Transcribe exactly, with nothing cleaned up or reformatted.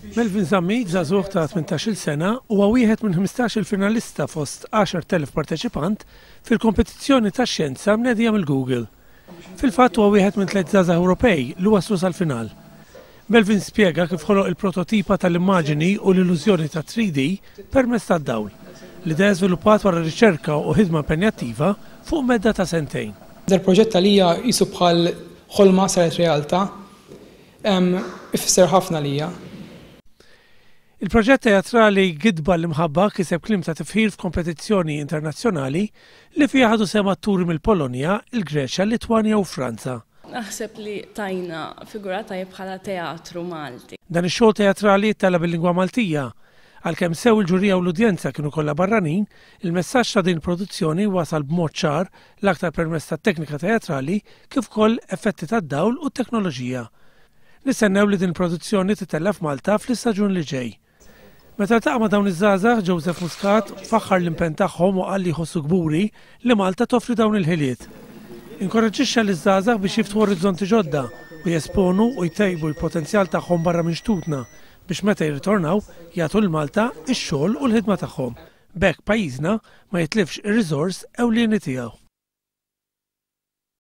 Melvin Zammit, żagħżugħ ta' tmintax-il sena, huwa wieħed minn ħmistax-il finalista fost għaxar elef parteċipant fil-kompetizzjoni tax-xjenza mnedija mill-Google. Fil-fatt huwa wieħed minn tliet żgħażagħ Ewropej li waslu sal-final. Melvin spjega kif ħoloq il-prototipa tal-immaġini u l-illużjoni ta' three D permezz tad-dawl. L-idea żviluppat wara riċerka u ħidma impenjattiva fuq medda ta' sentejn. Dal-proġett għalija qisu bħal ħolma saret realtà, ifisser ħafna lija. Il-proġett teatrali Gidba l-imħabba kiseb klim ta' tifħir f'kompetizzjoni internazzjonali li fiha ħadu sema atturi mill-Polonja, il-Greċja, Litwanja u Franza. Naħseb li tajna figura tajjeb bħala teatru Malti. Dan ix-xogħol teatrali jittala bil-lingwa Maltija. Għalkemm sew il-ġurija u l-udjenza kienu kollha barranin, il-messaġġ ta' din produzzjoni wasal b'mod ċar l-aktar permezz tat-teknika teatrali kif ukoll effetti tad-dawl u t-teknoloġija. Nistennew li din produzzjoni titella f'Malta fl-istaġun li ġej. Meta ltaqa' ma' dawn iż-żgħażagħ, Joseph Muscat faħħar l-impenn tagħhom u qal li jħossu gburi li Malta toffri dawn il-ħiliet. Inkoraġġixxa liż-żgħażagħ biex jiftħu orizzonti ġodda u jesponu u jtejbu l-potenzjal tagħhom barra minn xtutna biex meta jirritornaw jagħtu l-Malta ix-xogħol u l-ħidma tagħhom. B'hekk pajjiżna ma jitlifx ir-riżors ewlieni tiegħu.